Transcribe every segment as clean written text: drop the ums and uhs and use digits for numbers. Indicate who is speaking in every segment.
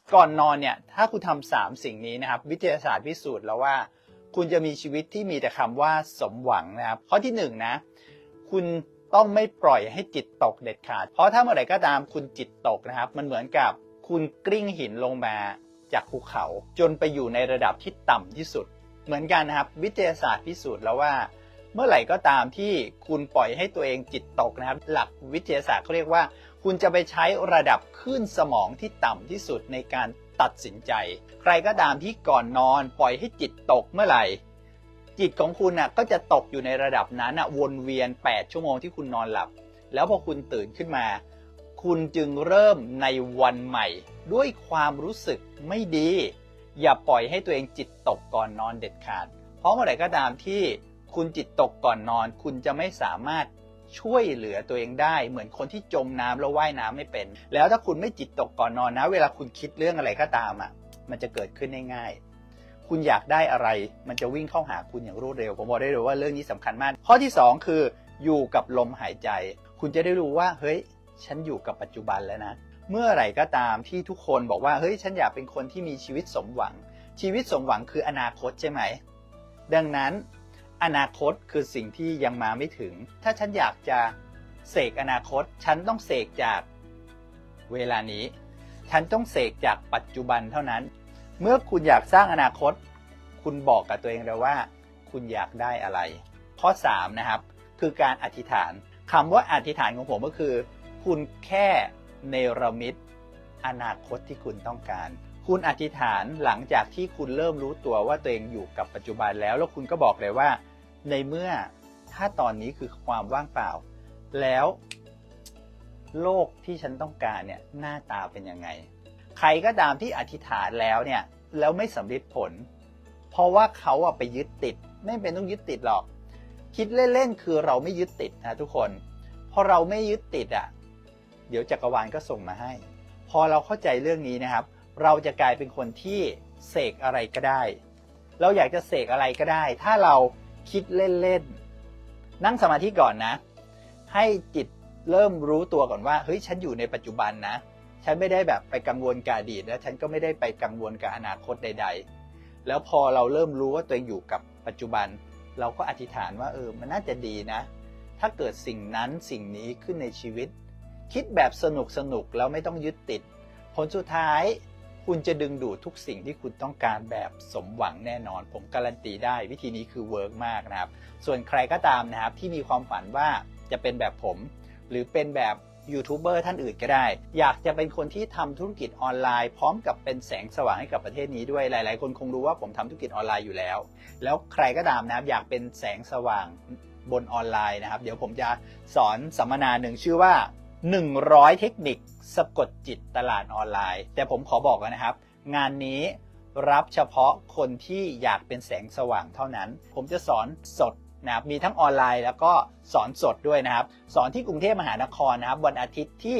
Speaker 1: ก่อนนอนเนี่ยถ้าคุณทำ3สิ่งนี้นะครับวิทยาศาสตร์พิสูจน์แล้วว่าคุณจะมีชีวิตที่มีแต่คำว่าสมหวังนะครับข้อที่1นะคุณต้องไม่ปล่อยให้จิตตกเด็ดขาดเพราะถ้าเมื่อไหร่ก็ตามคุณจิตตกนะครับมันเหมือนกับคุณกลิ้งหินลงมาจากภูเขาจนไปอยู่ในระดับที่ต่ำที่สุดเหมือนกันนะครับวิทยาศาสตร์พิสูจน์แล้วว่าเมื่อไหร่ก็ตามที่คุณปล่อยให้ตัวเองจิตตกนะครับหลักวิทยาศาสตร์เขาเรียกว่าคุณจะไปใช้ระดับคลื่นสมองที่ต่ำที่สุดในการตัดสินใจใครก็ตามที่ก่อนนอนปล่อยให้จิตตกเมื่อไหร่จิตของคุณก็จะตกอยู่ในระดับนั้นวนเวียน8ชั่วโมงที่คุณนอนหลับแล้วพอคุณตื่นขึ้นมาคุณจึงเริ่มในวันใหม่ด้วยความรู้สึกไม่ดีอย่าปล่อยให้ตัวเองจิตตกก่อนนอนเด็ดขาดเพราะเมื่อไหร่ก็ตามที่คุณจิตตกก่อนนอนคุณจะไม่สามารถช่วยเหลือตัวเองได้เหมือนคนที่จมน้ำแล้วว่ายน้ำไม่เป็นแล้วถ้าคุณไม่จิตตกก่อนนอนนะเวลาคุณคิดเรื่องอะไรก็ตามมันจะเกิดขึ้นได้ง่ายคุณอยากได้อะไรมันจะวิ่งเข้าหาคุณอย่างรวดเร็วผมบอกได้เลยว่าเรื่องนี้สำคัญมากข้อที่2คืออยู่กับลมหายใจคุณจะได้รู้ว่าเฮ้ยฉันอยู่กับปัจจุบันแล้วนะเมื่อไหร่ก็ตามที่ทุกคนบอกว่าเฮ้ยฉันอยากเป็นคนที่มีชีวิตสมหวังชีวิตสมหวังคืออนาคตใช่ไหมดังนั้นอนาคตคือสิ่งที่ยังมาไม่ถึงถ้าฉันอยากจะเสกอนาคตฉันต้องเสกจากเวลานี้ฉันต้องเสกจากปัจจุบันเท่านั้นเมื่อคุณอยากสร้างอนาคตคุณบอกกับตัวเองเลยว่าคุณอยากได้อะไรข้อ3นะครับคือการอธิษฐานคำว่าอธิษฐานของผมก็คือคุณแค่เนรมิตอนาคตที่คุณต้องการคุณอธิษฐานหลังจากที่คุณเริ่มรู้ตัวว่าตัวเองอยู่กับปัจจุบันแล้วคุณก็บอกเลยว่าในเมื่อถ้าตอนนี้คือความว่างเปล่าแล้วโลกที่ฉันต้องการเนี่ยหน้าตาเป็นยังไงใครก็ตามที่อธิษฐานแล้วเนี่ยแล้วไม่สำเร็จผลเพราะว่าเขาไปยึดติดไม่เป็นต้องยึดติดหรอกคิดเล่นๆคือเราไม่ยึดติดนะทุกคนพอเราไม่ยึดติดเดี๋ยวจักรวาลก็ส่งมาให้พอเราเข้าใจเรื่องนี้นะครับเราจะกลายเป็นคนที่เสกอะไรก็ได้เราอยากจะเสกอะไรก็ได้ถ้าเราคิดเล่นๆนั่งสมาธิก่อนนะให้จิตเริ่มรู้ตัวก่อนว่าเฮ้ยฉันอยู่ในปัจจุบันนะฉันไม่ได้แบบไปกังวลกับอดีตและฉันก็ไม่ได้ไปกังวลกับอนาคตใดๆแล้วพอเราเริ่มรู้ว่าตัวเองอยู่กับปัจจุบันเราก็อธิษฐานว่ามันน่าจะดีนะถ้าเกิดสิ่งนั้นสิ่งนี้ขึ้นในชีวิตคิดแบบสนุกแล้วไม่ต้องยึดติดผลสุดท้ายคุณจะดึงดูดทุกสิ่งที่คุณต้องการแบบสมหวังแน่นอนผมการันตีได้วิธีนี้คือเวิร์กมากนะครับส่วนใครก็ตามนะครับที่มีความฝันว่าจะเป็นแบบผมหรือเป็นแบบยูทูบเบอร์ท่านอื่นก็ได้อยากจะเป็นคนที่ทำธุรกิจออนไลน์พร้อมกับเป็นแสงสว่างให้กับประเทศนี้ด้วยหลายๆคนคงรู้ว่าผมทำธุรกิจออนไลน์อยู่แล้วใครก็ตามนะครับอยากเป็นแสงสว่างบนออนไลน์นะครับเดี๋ยวผมจะสอนสัมมนาหนึ่งชื่อว่า100เทคนิคสะกดจิตตลาดออนไลน์แต่ผมขอบอกกันนะครับงานนี้รับเฉพาะคนที่อยากเป็นแสงสว่างเท่านั้นผมจะสอนสดนะครับมีทั้งออนไลน์แล้วก็สอนสดด้วยนะครับสอนที่กรุงเทพมหานครนะครับวันอาทิตย์ที่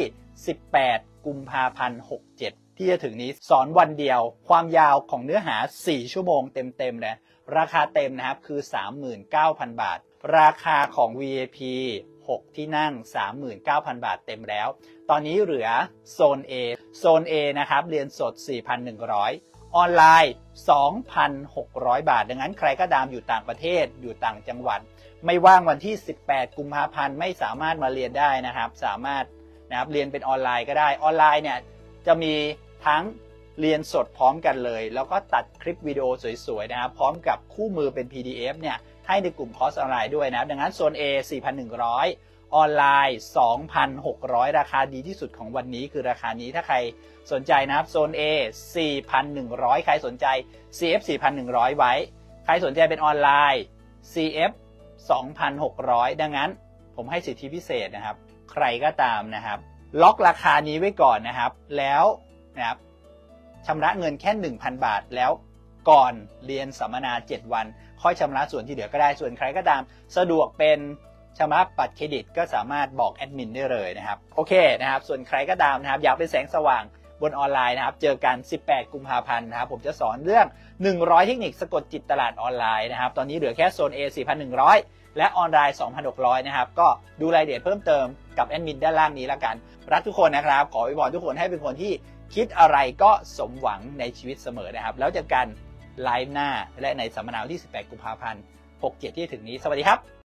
Speaker 1: 18กุมภาพันธ์67ที่จะถึงนี้สอนวันเดียวความยาวของเนื้อหา4ชั่วโมงเต็มๆเลยราคาเต็มนะครับคือ 39,000 บาทราคาของ VIP 6 ที่นั่ง 39,000 บาทเต็มแล้วตอนนี้เหลือโซน A โซน A นะครับเรียนสด 4,100 ออนไลน์ 2,600 บาทดังนั้นใครก็ตามอยู่ต่างประเทศอยู่ต่างจังหวัดไม่ว่างวันที่18กุมภาพันธ์ไม่สามารถมาเรียนได้นะครับสามารถนะครับเรียนเป็นออนไลน์ก็ได้ออนไลน์เนี่ยจะมีทั้งเรียนสดพร้อมกันเลยแล้วก็ตัดคลิปวิดีโอสวยๆนะครับพร้อมกับคู่มือเป็น PDF เนี่ยให้ในกลุ่มคอร์สออนไลน์ด้วยนะดังนั้นโซน A 4,100 ออนไลน์ 2,600 ราคาดีที่สุดของวันนี้คือราคานี้ถ้าใครสนใจนะครับโซน A 4,100 ใครสนใจ CF 4,100 ไว้ใครสนใจเป็นออนไลน์ CF 2,600 ดังนั้นผมให้สิทธิพิเศษนะครับใครก็ตามนะครับล็อกราคานี้ไว้ก่อนนะครับแล้วนะครับชำระเงินแค่ 1,000 บาทแล้วก่อนเรียนสัมมนา7วันค่อยชำระส่วนที่เหลือก็ได้ส่วนใครก็ตามสะดวกเป็นชำระบัตรเครดิตก็สามารถบอกแอดมินได้เลยนะครับโอเคนะครับส่วนใครก็ตามนะครับอยากเป็นแสงสว่างบนออนไลน์นะครับเจอกัน18กุมภาพันธ์นะครับผมจะสอนเรื่อง100เทคนิคสะกดจิตตลาดออนไลน์นะครับตอนนี้เหลือแค่โซน A 4,100 และออนไลน์ 2,600 นะครับก็ดูรายละเอียดเพิ่มเติมกับแอดมินด้านล่างนี้แล้วกันรักทุกคนนะครับขออวยพรทุกคนให้เป็นคนที่คิดอะไรก็สมหวังในชีวิตเสมอนะครับแล้วเจอกันไลฟ์หน้าและในสัมมนาวันที่ 18 กุมภาพันธ์ 67 ที่จะถึงนี้สวัสดีครับ